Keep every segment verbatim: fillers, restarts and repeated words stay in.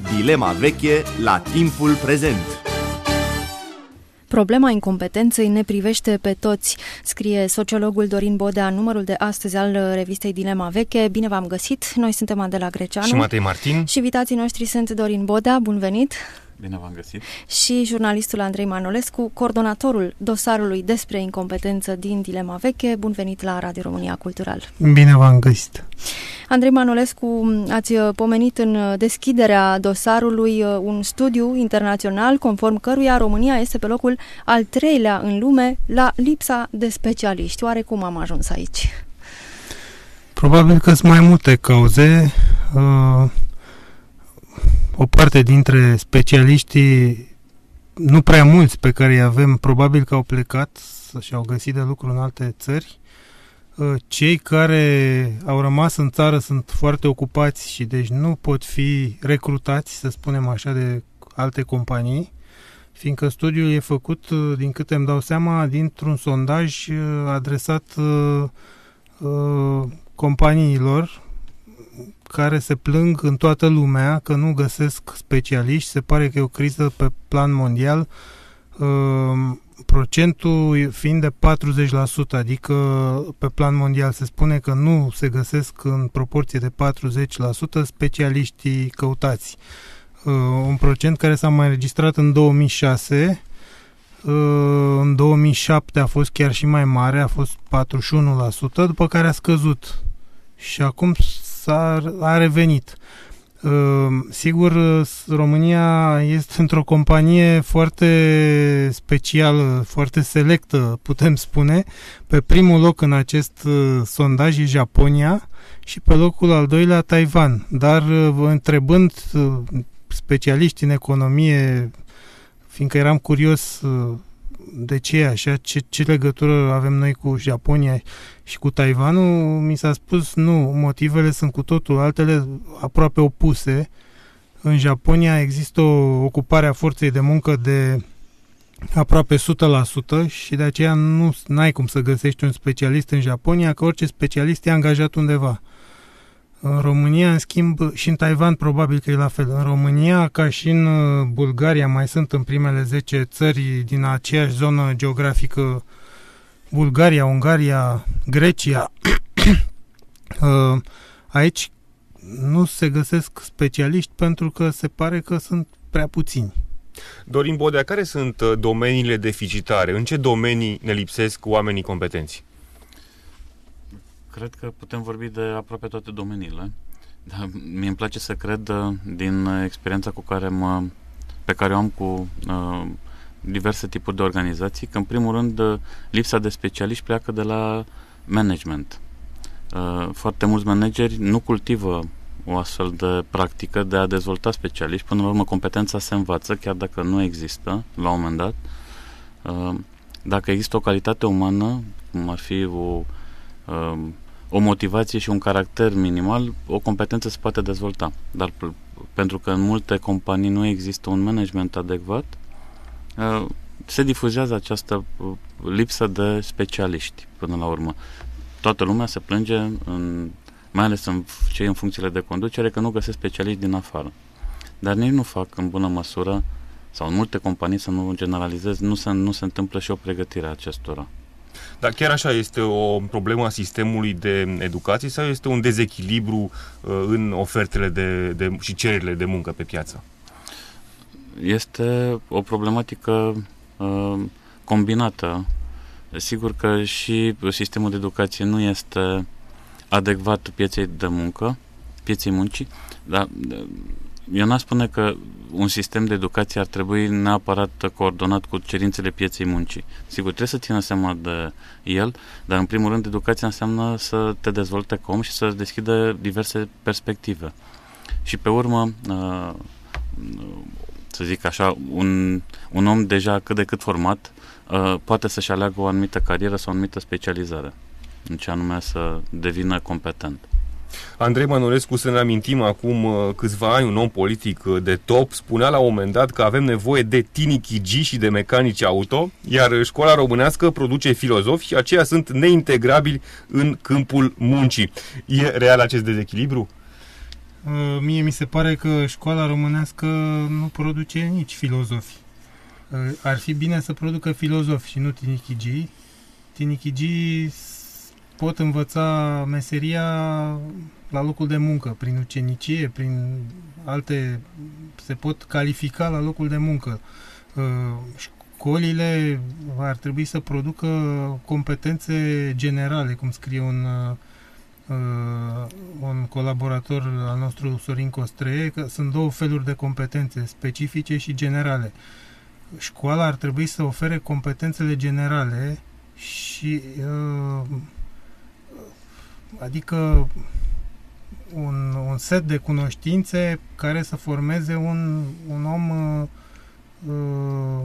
Dilema veche la timpul prezent. Problema incompetenței ne privește pe toți, scrie sociologul Dorin Bodea în numărul de astăzi al revistei Dilema Veche. Bine v-am găsit! Noi suntem Adela Greceanu și Matei Martin și invitații noștri sunt Dorin Bodea, bun venit! Bine v-am găsit! Și jurnalistul Andrei Manolescu, coordonatorul dosarului despre incompetență din Dilema Veche. Bun venit la Radio România Cultural! Bine v-am găsit! Andrei Manolescu, ați pomenit în deschiderea dosarului un studiu internațional conform căruia România este pe locul al treilea în lume la lipsa de specialiști. Oare cum am ajuns aici? Probabil că sunt mai multe cauze. O parte dintre specialiștii, nu prea mulți pe care îi avem, probabil că au plecat și au găsit de lucru în alte țări. Cei care au rămas în țară sunt foarte ocupați și deci nu pot fi recrutați, să spunem așa, de alte companii, fiindcă studiul e făcut, din câte îmi dau seama, dintr-un sondaj adresat uh, uh, companiilor care se plâng în toată lumea că nu găsesc specialiști. Se pare că e o criză pe plan mondial, uh, procentul fiind de patruzeci la sută, adică pe plan mondial se spune că nu se găsesc în proporție de patruzeci la sută specialiștii căutați. Uh, un procent care s-a mai înregistrat în două mii șase, uh, în două mii șapte a fost chiar și mai mare, a fost patruzeci și unu la sută, după care a scăzut și acum s-a, a revenit. Uh, sigur, România este într-o companie foarte specială, foarte selectă, putem spune. Pe primul loc în acest uh, sondaj e Japonia și pe locul al doilea Taiwan. Dar uh, întrebând uh, specialiști în economie, fiindcă eram curios uh, de ce e așa, ce, ce legătură avem noi cu Japonia și cu Taiwanul, mi s-a spus nu, motivele sunt cu totul altele, aproape opuse. În Japonia există o ocupare a forței de muncă de aproape o sută la sută și de aceea nu ai cum să găsești un specialist în Japonia, că orice specialist e angajat undeva. În România, în schimb, și în Taiwan probabil că e la fel. În România, ca și în Bulgaria, mai sunt în primele zece țări din aceeași zonă geografică, Bulgaria, Ungaria, Grecia. Aici nu se găsesc specialiști pentru că se pare că sunt prea puțini. Dorin Bodea, care sunt domeniile deficitare? În ce domenii ne lipsesc oamenii competenți? Cred că putem vorbi de aproape toate domeniile. Dar mie îmi place să cred, din experiența cu care mă, pe care o am cu uh, diverse tipuri de organizații, că în primul rând lipsa de specialiști pleacă de la management. Uh, foarte mulți manageri nu cultivă o astfel de practică de a dezvolta specialiști. Până la urmă, competența se învață, chiar dacă nu există la un moment dat. Uh, dacă există o calitate umană, cum ar fi o uh, o motivație și un caracter minimal, o competență se poate dezvolta. Dar p- pentru că în multe companii nu există un management adecvat, uh, se difuzează această uh, lipsă de specialiști până la urmă. Toată lumea se plânge, în, mai ales în cei în funcțiile de conducere, că nu găsesc specialiști din afară. Dar nici nu fac în bună măsură, sau în multe companii, să nu generalizez, nu se, nu se întâmplă și o pregătire a acestora. Dar chiar așa este o problemă a sistemului de educație sau este un dezechilibru uh, în ofertele de, de, și cererile de muncă pe piață? Este o problematică uh, combinată. Sigur că și sistemul de educație nu este adecvat pieței de muncă, pieței muncii, dar eu n-aș spune că un sistem de educație ar trebui neapărat coordonat cu cerințele pieței muncii. Sigur, trebuie să țină seama de el, dar în primul rând educația înseamnă să te dezvolte ca om și să deschidă diverse perspective. Și pe urmă, să zic așa, un, un om deja cât de cât format poate să-și aleagă o anumită carieră sau o anumită specializare, în ce anume să devină competent. Andrei Manolescu, să ne amintim, acum câțiva ani, un om politic de top spunea la un moment dat că avem nevoie de tinichigi și de mecanici auto, iar școala românească produce filozofi și aceia sunt neintegrabili în câmpul muncii. E real acest dezechilibru? Mie mi se pare că școala românească nu produce nici filozofi. Ar fi bine să producă filozofi și nu tinichigii. Tinichigii pot învăța meseria la locul de muncă, prin ucenicie, prin alte... se pot califica la locul de muncă. Școlile ar trebui să producă competențe generale, cum scrie un, un colaborator al nostru, Sorin Costreie, că sunt două feluri de competențe, specifice și generale. Școala ar trebui să ofere competențele generale și adică un, un set de cunoștințe care să formeze un, un om uh,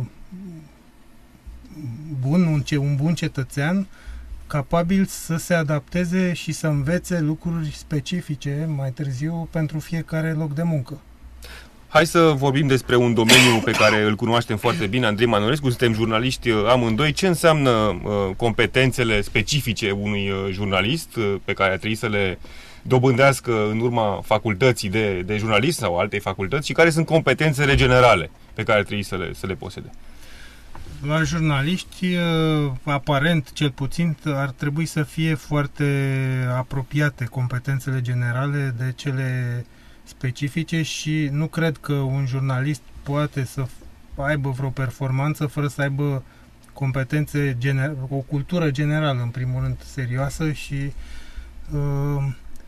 bun, un, un bun cetățean capabil să se adapteze și să învețe lucruri specifice mai târziu pentru fiecare loc de muncă. Hai să vorbim despre un domeniu pe care îl cunoaștem foarte bine, Andrei Manolescu, suntem jurnaliști amândoi. Ce înseamnă uh, competențele specifice unui uh, jurnalist uh, pe care ar trebui să le dobândească în urma facultății de, de jurnalist sau altei facultăți și care sunt competențele generale pe care ar trebui să le, să le posede? La jurnaliști, aparent, cel puțin, ar trebui să fie foarte apropiate competențele generale de cele specifice și nu cred că un jurnalist poate să aibă vreo performanță fără să aibă competențe, gener- o cultură generală, în primul rând, serioasă și uh,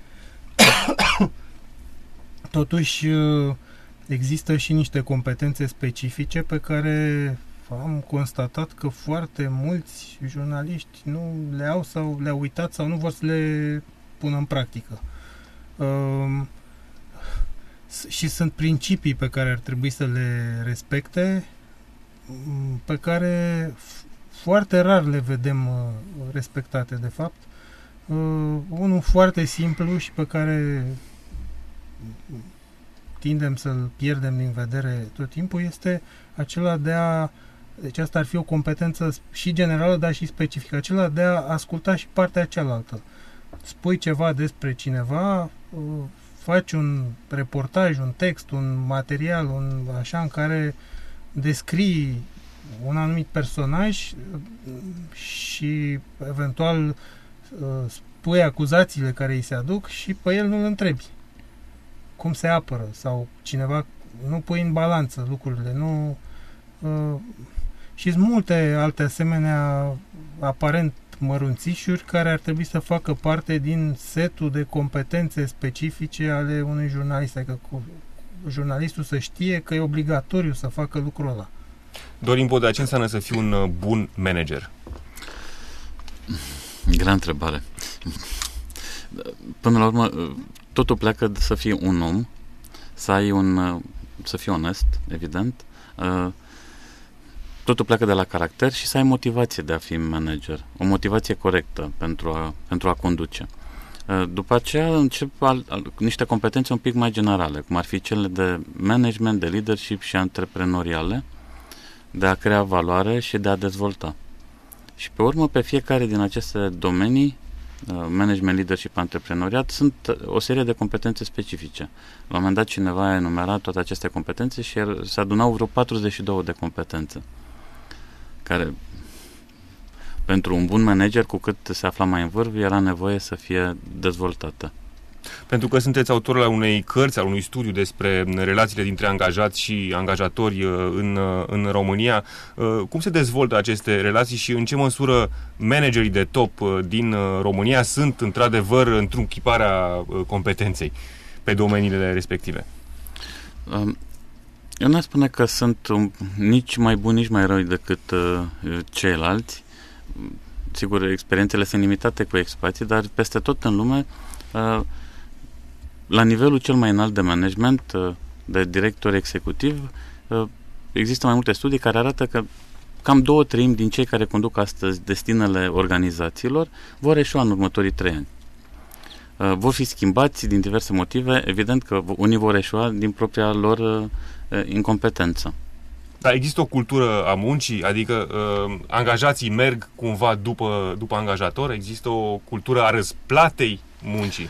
totuși uh, există și niște competențe specifice pe care am constatat că foarte mulți jurnaliști nu le au sau le-au uitat sau nu vor să le pună în practică. Uh, și sunt principii pe care ar trebui să le respecte, pe care foarte rar le vedem respectate, de fapt. Uh, unul foarte simplu și pe care tindem să-l pierdem din vedere tot timpul este acela de a, deci asta ar fi o competență și generală, dar și specifică, acela de a asculta și partea cealaltă. Spui ceva despre cineva, uh, faci un reportaj, un text, un material, un așa, în care descrii un anumit personaj și eventual spui acuzațiile care îi se aduc și pe el nu-l întrebi cum se apără sau cineva, nu pui în balanță lucrurile, nu... Și sunt multe alte asemenea aparent mărunțișuri care ar trebui să facă parte din setul de competențe specifice ale unui jurnalist, adică cu jurnalistul să știe că e obligatoriu să facă lucrul ăla. Dorin Bodea, ce înseamnă să fii un bun manager? Grea întrebare. Până la urmă, totul pleacă de să fii un om, să ai un, să fii onest, evident, totul pleacă de la caracter și să ai motivație de a fi manager, o motivație corectă pentru a, pentru a conduce. După aceea încep al, al, niște competențe un pic mai generale, cum ar fi cele de management, de leadership și antreprenoriale, de a crea valoare și de a dezvolta. Și pe urmă, pe fiecare din aceste domenii, management, leadership, antreprenoriat, sunt o serie de competențe specifice. La un moment dat cineva a enumerat toate aceste competențe și se adunau vreo patruzeci și două de competențe, care pentru un bun manager, cu cât se afla mai în vârf, era nevoie să fie dezvoltată. Pentru că sunteți autorul al unei cărți, al unui studiu despre relațiile dintre angajați și angajatori în, în România, cum se dezvoltă aceste relații și în ce măsură managerii de top din România sunt într-adevăr întruchiparea competenței pe domeniile respective? Eu nu spune că sunt nici mai buni, nici mai răi decât uh, ceilalți. Sigur, experiențele sunt limitate cu expații, dar peste tot în lume, uh, la nivelul cel mai înalt de management, uh, de director executiv, uh, există mai multe studii care arată că cam două treimi din cei care conduc astăzi destinele organizațiilor vor eșua în următorii trei ani. Uh, vor fi schimbați din diverse motive, evident că unii vor eșua din propria lor uh, incompetență. Dar există o cultură a muncii, adică uh, angajații merg cumva după, după angajator, există o cultură a răsplatei muncii.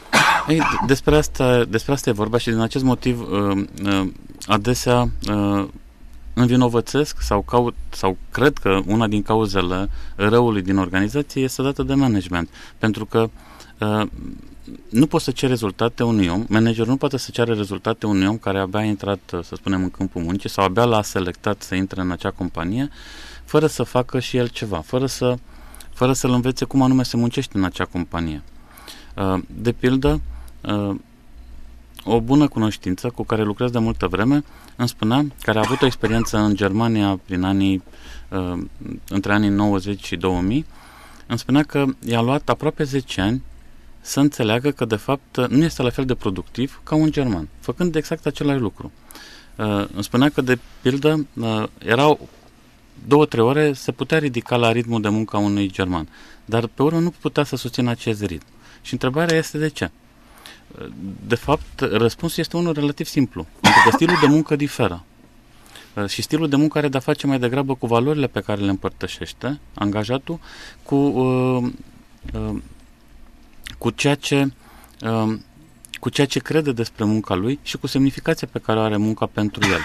Ei, despre asta, despre asta e vorba și din acest motiv uh, uh, adesea uh, învinovățesc sau caut sau cred că una din cauzele răului din organizație este dată de management. Pentru că uh, nu poți să ceri rezultate unui om, managerul nu poate să ceară rezultate unui om care abia a intrat, să spunem, în câmpul muncii sau abia l-a selectat să intre în acea companie, fără să facă și el ceva, fără, să, fără să-l învețe cum anume se muncește în acea companie. Uh, de pildă, uh, o bună cunoștință cu care lucrez de multă vreme îmi spunea, care a avut o experiență în Germania prin anii, uh, între anii nouăzeci și două mii, îmi spunea că i-a luat aproape zece ani să înțeleagă că de fapt nu este la fel de productiv ca un german, făcând exact același lucru. Uh, îmi spunea că de pildă uh, erau două, trei ore se putea ridica la ritmul de muncă a unui german, dar pe urmă nu putea să susțină acest ritm. Și întrebarea este de ce? De fapt, răspunsul este unul relativ simplu, pentru că stilul de muncă diferă. Și stilul de muncă are de-a face mai degrabă cu valorile pe care le împărtășește angajatul, cu, uh, uh, cu, ceea ce, uh, cu ceea ce crede despre munca lui și cu semnificația pe care o are munca pentru el.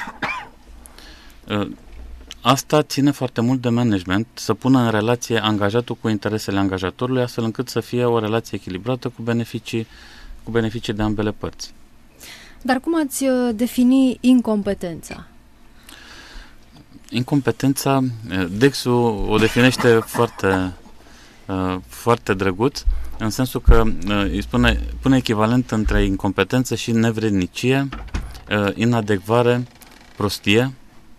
Uh, Asta ține foarte mult de management, să pună în relație angajatul cu interesele angajatorului, astfel încât să fie o relație echilibrată cu beneficii, cu beneficii de ambele părți. Dar cum ați defini incompetența? Incompetența, Dexul o definește foarte, foarte drăguț, în sensul că îi spune, pune echivalent între incompetență și nevrednicie, inadecvare, prostie.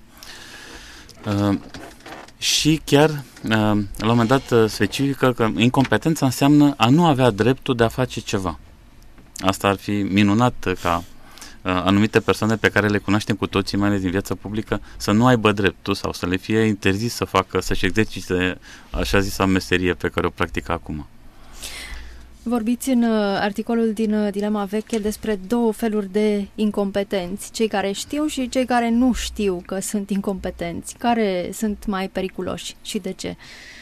Uh, și chiar, uh, la un moment dat, uh, specifică că incompetența înseamnă a nu avea dreptul de a face ceva. Asta ar fi minunat uh, ca uh, anumite persoane pe care le cunoaștem cu toții, mai ales din viața publică, să nu aibă dreptul sau să le fie interzis să facă, să-și exercite așa zisa meserie pe care o practică acum. Vorbiți în articolul din Dilema Veche despre două feluri de incompetenți, cei care știu și cei care nu știu că sunt incompetenți. Care sunt mai periculoși și de ce?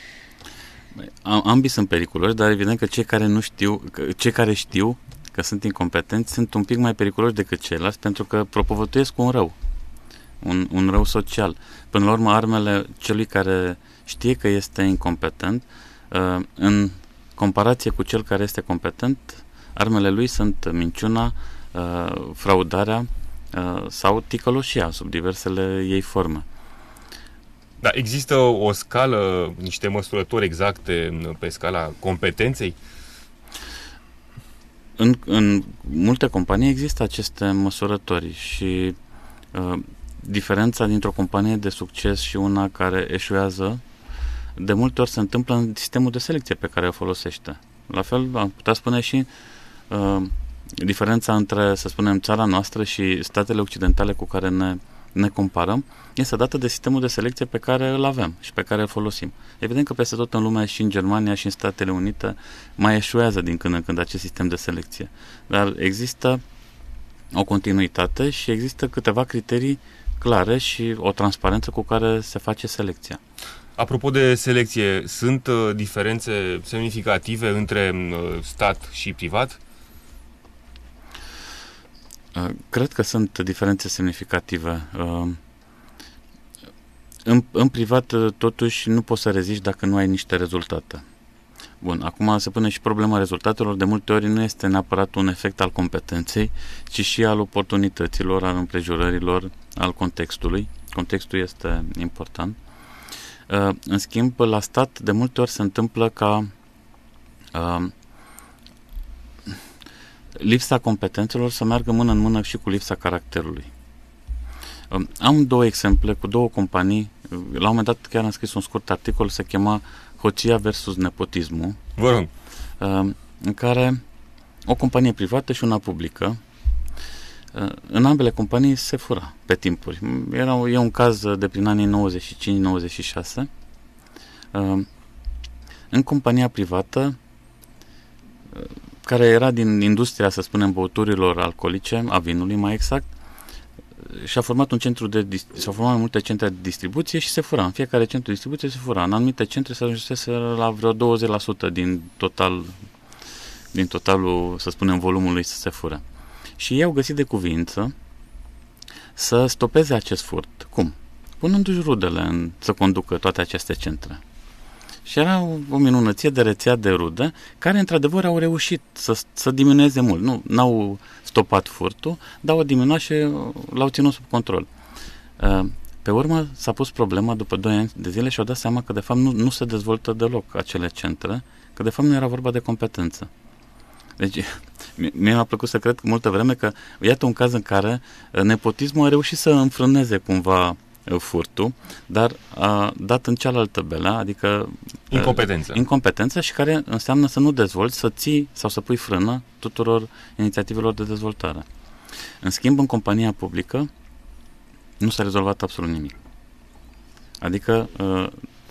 Ambii sunt periculoși, dar evident că cei care nu știu, cei care știu că sunt incompetenți sunt un pic mai periculoși decât ceilalți, pentru că propovăduiesc un rău, un, un rău social. Până la urmă, armele celui care știe că este incompetent, în comparație cu cel care este competent, armele lui sunt minciuna, uh, fraudarea uh, sau ticăloșia sub diversele ei forme. Da, există o scală, niște măsurători exacte pe scala competenței? În, în multe companii există aceste măsurători și uh, diferența dintre o companie de succes și una care eșuează de multe ori se întâmplă în sistemul de selecție pe care o folosește. La fel, am putea spune și uh, diferența între, să spunem, țara noastră și statele occidentale cu care ne, ne comparăm este dată de sistemul de selecție pe care îl avem și pe care îl folosim. Evident că peste tot în lume, și în Germania și în Statele Unite, mai eșuează din când în când acest sistem de selecție. Dar există o continuitate și există câteva criterii clare și o transparență cu care se face selecția. Apropo de selecție, sunt uh, diferențe semnificative între uh, stat și privat? Uh, cred că sunt diferențe semnificative. Uh, în, în privat, uh, totuși, nu poți să reziști dacă nu ai niște rezultate. Bun, acum se pune și problema rezultatelor. De multe ori nu este neapărat un efect al competenței, ci și al oportunităților, al împrejurărilor, al contextului. Contextul este important. Uh, în schimb, la stat, de multe ori se întâmplă ca uh, lipsa competențelor să meargă mână în mână și cu lipsa caracterului. Uh, am două exemple cu două companii. Uh, la un moment dat chiar am scris un scurt articol, se chema Hoția versus nepotismul. Vă rog. Uh, în care o companie privată și una publică, uh, în ambele companii se fura pe timpuri. Era, e un caz de prin anii nouăzeci și cinci nouăzeci și șase. Uh, în compania privată, uh, care era din industria, să spunem, băuturilor alcoolice, a vinului mai exact, și-a format un centru de s-au format mai multe centre de distribuție și se fura. În fiecare centru de distribuție se fura. În anumite centre se ajunsese la vreo douăzeci la sută din total din totalul, să spunem, volumului să se fure. Și ei au găsit de cuvință să stopeze acest furt. Cum? Punându-și rudele în, să conducă toate aceste centre. Și era o, o minunăție de rețea de rude care, într-adevăr, au reușit să, să diminueze mult. Nu n-au stopat furtul, dar au diminuat și l-au ținut sub control. Pe urmă s-a pus problema după doi ani de zile și au dat seama că, de fapt, nu, nu se dezvoltă deloc acele centre, că, de fapt, nu era vorba de competență. Deci, mie mi-a plăcut să cred că multă vreme că, iată un caz în care nepotismul a reușit să înfrâneze cumva furtul, dar a dat în cealaltă belea, adică incompetență. incompetență și care înseamnă să nu dezvolți, să ții sau să pui frână tuturor inițiativelor de dezvoltare. În schimb, în compania publică nu s-a rezolvat absolut nimic. Adică uh,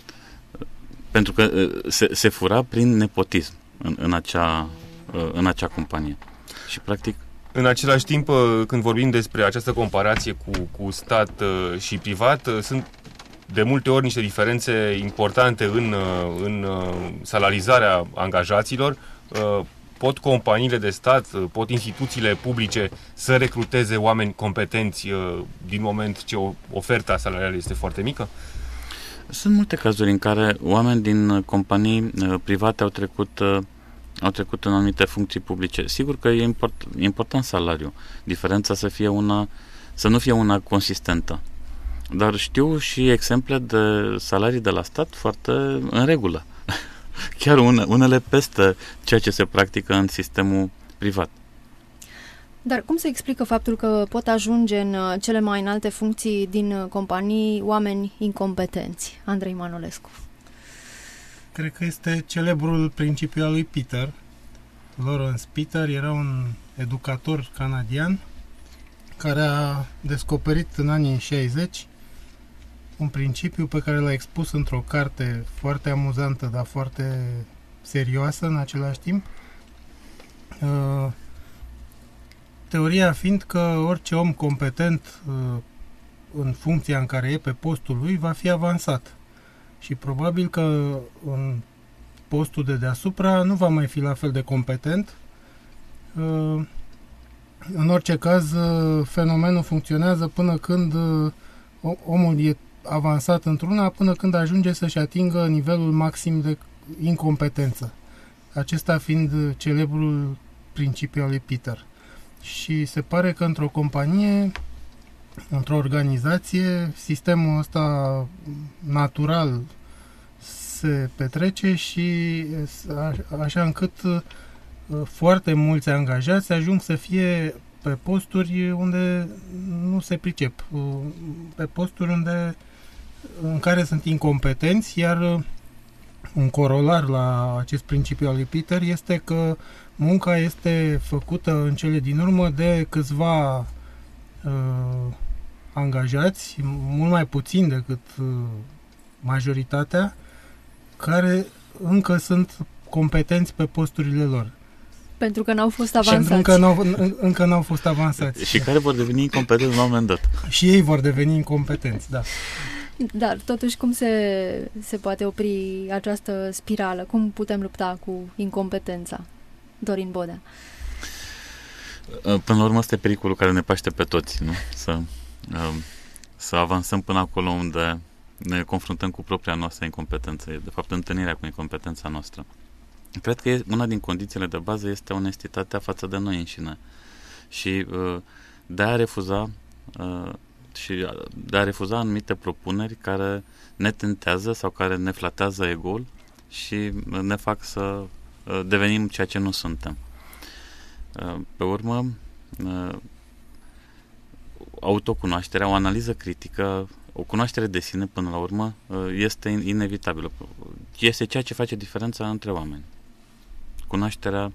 pentru că uh, se, se fura prin nepotism în, în, acea, uh, în acea companie. Și practic în același timp, când vorbim despre această comparație cu, cu stat și privat, sunt de multe ori niște diferențe importante în, în salarizarea angajaților. Pot companiile de stat, pot instituțiile publice să recruteze oameni competenți din moment ce oferta salarială este foarte mică? Sunt multe cazuri în care oameni din companii private au trecut au trecut în anumite funcții publice. Sigur că e import, important salariul. Diferența să fie una, să nu fie una consistentă. Dar știu și exemple de salarii de la stat foarte în regulă. Chiar une, unele peste ceea ce se practică în sistemul privat. Dar cum se explică faptul că pot ajunge în cele mai înalte funcții din companii oameni incompetenți? Andrei Manolescu. Cred că este celebrul principiu al lui Peter. Lawrence Peter era un educator canadian care a descoperit în anii șaizeci un principiu pe care l-a expus într-o carte foarte amuzantă, dar foarte serioasă în același timp. Teoria fiind că orice om competent în funcția în care e pe postul lui va fi avansat. Și probabil că în postul de deasupra nu va mai fi la fel de competent. În orice caz, fenomenul funcționează până când omul e avansat într-una, până când ajunge să-și atingă nivelul maxim de incompetență. Acesta fiind celebrul principiu al lui Peter. Și se pare că într-o companie, într-o organizație, sistemul ăsta natural se petrece și așa încât foarte mulți angajați ajung să fie pe posturi unde nu se pricep, pe posturi unde, în care sunt incompetenți, iar un corolar la acest principiu al lui Peter este că munca este făcută în cele din urmă de câțiva uh, angajați, mult mai puțin decât uh, majoritatea, care încă sunt competenți pe posturile lor. Pentru că n-au fost avansați. Și încă n-au, încă n-au fost avansați. Și care vor deveni incompetenți la un moment dat. Și ei vor deveni incompetenți, da. Dar totuși cum se, se poate opri această spirală? Cum putem lupta cu incompetența? Dorin Bodea. Până la urmă, este pericolul care ne paște pe toți, nu? Să, să avansăm până acolo unde ne confruntăm cu propria noastră incompetență. De fapt, întâlnirea cu incompetența noastră. Cred că una din condițiile de bază este onestitatea față de noi înșine. Și de a refuza și de a refuza anumite propuneri care ne tentează sau care ne flatează ego-ul și ne fac să devenim ceea ce nu suntem. Pe urmă, autocunoașterea, o analiză critică, o cunoaștere de sine, până la urmă, este inevitabilă. Este ceea ce face diferența între oameni. Cunoașterea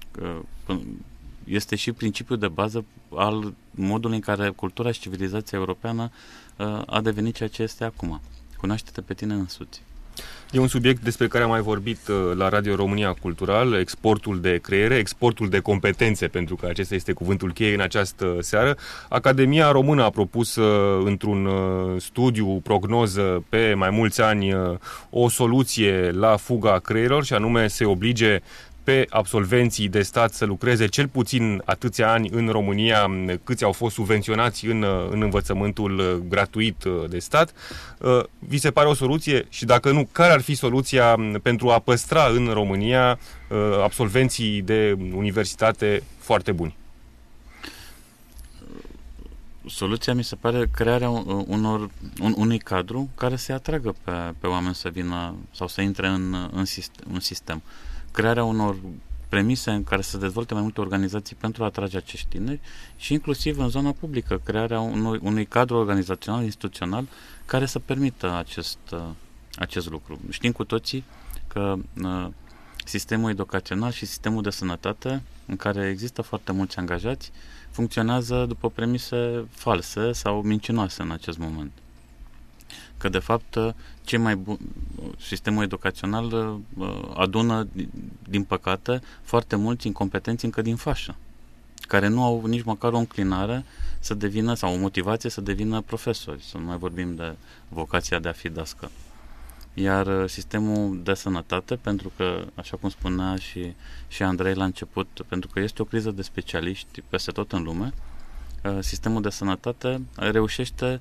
este și principiul de bază al modului în care cultura și civilizația europeană a devenit ceea ce este acum. Cunoaște-te pe tine însuți. E un subiect despre care am mai vorbit la Radio România Cultural, exportul de creiere, exportul de competențe, pentru că acesta este cuvântul cheie în această seară. Academia Română a propus într-un studiu, prognoză pe mai mulți ani, o soluție la fuga creierilor, și anume se oblige pe absolvenții de stat să lucreze cel puțin atâția ani în România câți au fost subvenționați în, în învățământul gratuit de stat. Vi se pare o soluție? Și dacă nu, care ar fi soluția pentru a păstra în România absolvenții de universitate foarte buni? Soluția mi se pare crearea unor, un, unui cadru care să atragă pe, pe oameni să vină sau să intre în, în sistem, în sistem. Crearea unor premise în care să dezvolte mai multe organizații pentru a atrage acești tineri și inclusiv în zona publică, crearea unui, unui cadru organizațional, instituțional care să permită acest, acest lucru. Știm cu toții că uh, sistemul educațional și sistemul de sănătate, în care există foarte mulți angajați, funcționează după premise false sau mincinoase în acest moment. Că, de fapt, cei mai bun, sistemul educațional adună, din păcate, foarte mulți incompetenți încă din fașă, care nu au nici măcar o înclinare să devină, sau o motivație să devină profesori, să nu mai vorbim de vocația de a fi dascăl. Iar sistemul de sănătate, pentru că, așa cum spunea și, și Andrei la început, pentru că este o criză de specialiști peste tot în lume, sistemul de sănătate reușește,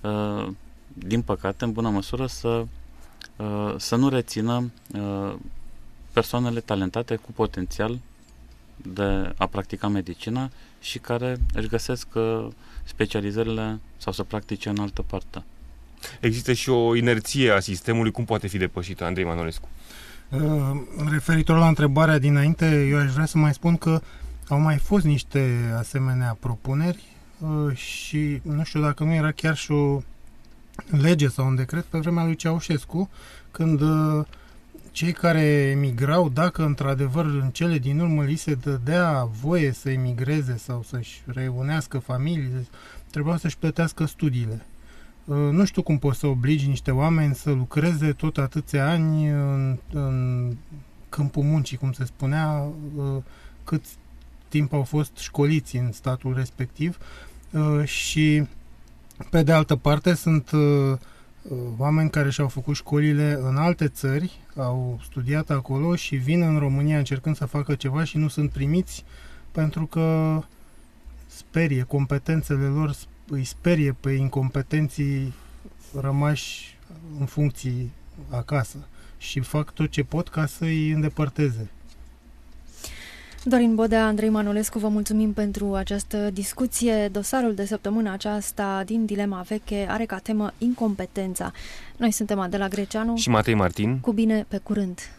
din păcate, în bună măsură, să, să nu rețină persoanele talentate cu potențial de a practica medicina și care își găsesc specializările sau să practice în altă parte. Există și o inerție a sistemului. Cum poate fi depășită, Andrei Manolescu? Referitor la întrebarea dinainte, eu aș vrea să mai spun că au mai fost niște asemenea propuneri și nu știu dacă nu era chiar și o lege sau un decret pe vremea lui Ceaușescu, când cei care emigrau, dacă într-adevăr în cele din urmă li se dădea voie să emigreze sau să-și reunească familiile, trebuia să-și plătească studiile. Nu știu cum poți să obligi niște oameni să lucreze tot atâția ani în, în câmpul muncii, cum se spunea, cât timp au fost școliți în statul respectiv și, pe de altă parte, sunt oameni care și-au făcut școlile în alte țări, au studiat acolo și vin în România încercând să facă ceva și nu sunt primiți pentru că sperie competențele lor, îi sperie pe incompetenții rămași în funcții acasă și fac tot ce pot ca să-i îndepărteze. Dorin Bodea, Andrei Manolescu, vă mulțumim pentru această discuție. Dosarul de săptămâna aceasta din Dilema Veche are ca temă incompetența. Noi suntem Adela Greceanu și Matei Martin. Cu bine, pe curând!